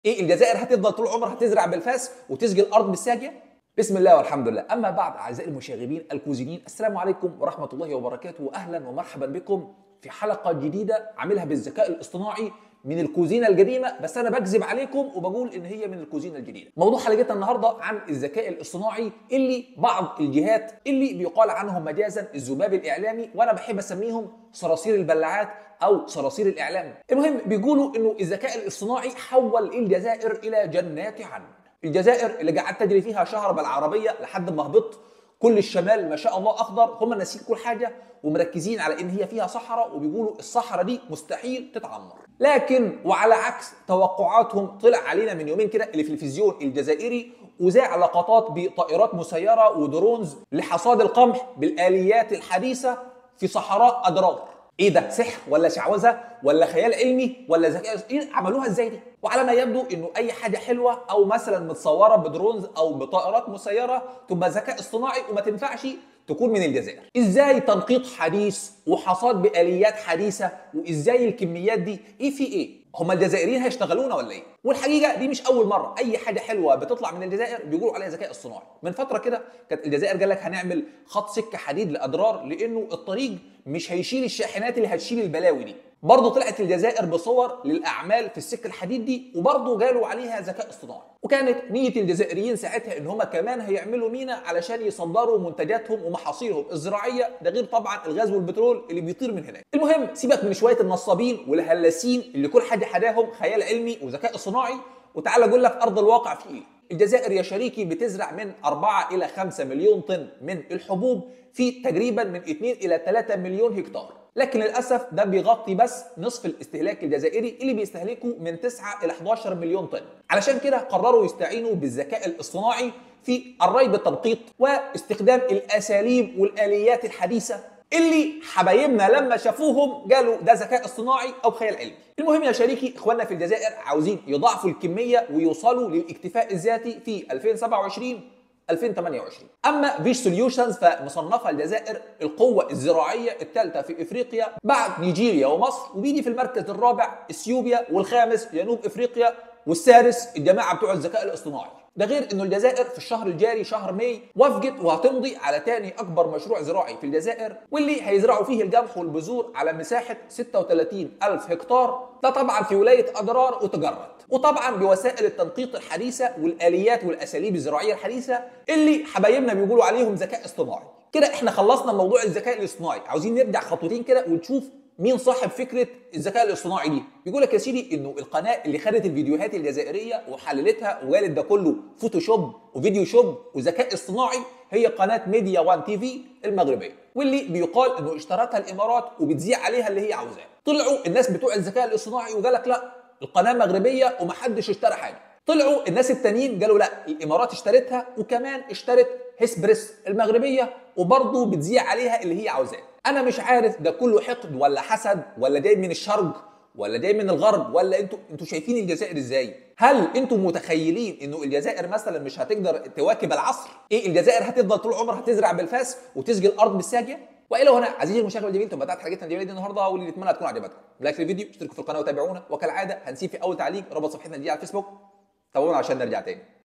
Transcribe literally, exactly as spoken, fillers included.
ايه الجزائر هتفضل طول عمرها تزرع بالفاس وتسقي الارض بالساقيه؟ بسم الله والحمد لله. اما بعد، اعزائي المشاغبين الكوزينين، السلام عليكم ورحمه الله وبركاته، واهلا ومرحبا بكم في حلقه جديده عاملها بالذكاء الاصطناعي من الكوزينه القديمه، بس انا بكذب عليكم وبقول ان هي من الكوزينه الجديده. موضوع حلقتنا النهارده عن الذكاء الاصطناعي اللي بعض الجهات اللي بيقال عنهم مجازا الذباب الاعلامي، وانا بحب اسميهم صراصير البلاعات او صراصير الاعلام. المهم بيقولوا انه الذكاء الاصطناعي حول الجزائر الى جنات عدن. الجزائر اللي قعدت تجري فيها شهر بالعربيه لحد ما هبط، كل الشمال ما شاء الله اخضر، هم ناسين كل حاجه ومركزين على ان هي فيها صحراء، وبيقولوا الصحراء دي مستحيل تتعمر. لكن وعلى عكس توقعاتهم، طلع علينا من يومين كده التلفزيون الجزائري وذاع لقطات بطائرات مسيره ودرونز لحصاد القمح بالاليات الحديثه في صحراء ادرار. ايه ده؟ سحر ولا شعوذه ولا خيال علمي ولا ذكاء؟ ايه عملوها ازاي دي؟ وعلى ما يبدو انه اي حاجه حلوه او مثلا متصوره بدرونز او بطائرات مسيره تبقى ذكاء اصطناعي وما تنفعش تكون من الجزائر. ازاي تنقيط حديث وحصاد باليات حديثه؟ وازاي الكميات دي؟ ايه في ايه؟ هم الجزائريين هيشتغلونا ولا ايه؟ والحقيقه دي مش اول مره اي حاجه حلوه بتطلع من الجزائر بيقولوا عليها ذكاء اصطناعي. من فتره كده كانت الجزائر قال لك هنعمل خط سكه حديد لادرار لانه الطريق مش هيشيل الشاحنات اللي هتشيل البلاوي دي. برضه طلعت الجزائر بصور للاعمال في السكه الحديد دي وبرضه قالوا عليها ذكاء اصطناعي. وكانت نيه الجزائريين ساعتها ان هم كمان هيعملوا مينا علشان يصدروا منتجاتهم ومحاصيلهم الزراعيه، ده غير طبعا الغاز والبترول اللي بيطير من هناك. المهم سيبك من شويه النصابين والهلاسين اللي كل حاجه حداهم خيال علمي وذكاء اصطناعي، وتعالى اقول لك ارض الواقع في ايه. الجزائر يا شريكي بتزرع من أربعة إلى خمسة مليون طن من الحبوب في تقريبا من اثنين إلى ثلاثة مليون هكتار، لكن للاسف ده بيغطي بس نصف الاستهلاك الجزائري اللي بيستهلكه من تسعة إلى إحدى عشر مليون طن. علشان كده قرروا يستعينوا بالذكاء الاصطناعي في الري بالتنقيط واستخدام الاساليب والاليات الحديثه اللي حبايبنا لما شافوهم قالوا ده ذكاء اصطناعي او خيال علمي. المهم يا شريكي، اخواننا في الجزائر عاوزين يضاعفوا الكميه ويوصلوا للاكتفاء الذاتي في ألفين وسبعة وعشرين ألفين وثمانية وعشرين. اما فيش سوليوشنز فمصنفه الجزائر القوه الزراعيه الثالثه في افريقيا بعد نيجيريا ومصر، وبيجي في المركز الرابع اثيوبيا، والخامس جنوب افريقيا، والسادس الجماعه بتوع الذكاء الاصطناعي. ده غير انه الجزائر في الشهر الجاري شهر ماي وافقت وهتمضي على تاني اكبر مشروع زراعي في الجزائر، واللي هيزرعوا فيه القمح والبذور على مساحه ستة وثلاثين ألف هكتار، ده طبعا في ولايه ادرار وتجرد، وطبعا بوسائل التنقيط الحديثه والاليات والاساليب الزراعيه الحديثه اللي حبايبنا بيقولوا عليهم ذكاء اصطناعي. كده احنا خلصنا موضوع الذكاء الاصطناعي، عاوزين نرجع خطوتين كده ونشوف مين صاحب فكره الذكاء الاصطناعي دي. بيقول لك يا سيدي انه القناه اللي خدت الفيديوهات الجزائريه وحللتها وقالت ده كله فوتوشوب وفيديو شوب وذكاء اصطناعي هي قناه ميديا وان تي في المغربيه، واللي بيقال انه اشترتها الامارات وبتذيع عليها اللي هي عاوزاه. طلعوا الناس بتوع الذكاء الاصطناعي وقال لك لا، القناه مغربيه ومحدش اشترى حاجه. طلعوا الناس التانيين قالوا لا، الامارات اشترتها وكمان اشترت هسبرس المغربيه وبرضه بتذيع عليها اللي هي عاوزاه. انا مش عارف ده كله حقد ولا حسد ولا جاي من الشرق ولا جاي من الغرب، ولا انتوا انتوا شايفين الجزائر ازاي؟ هل انتوا متخيلين انه الجزائر مثلا مش هتقدر تواكب العصر؟ ايه الجزائر هتفضل طول عمرها تزرع بالفاس وتسقي الارض بالساقيه؟ والى هنا عزيزي المشاهد الجميل تم بدات حلقتنا الجميله دي النهارده، واللي نتمنى تكون عجبتكم. لايك للفيديو، اشتركوا في القناه وتابعونا، وكالعاده هنسيب في اول تعليق رابط صفحتنا دي على الفيسبوك. تابعونا عشان نرجع تاني.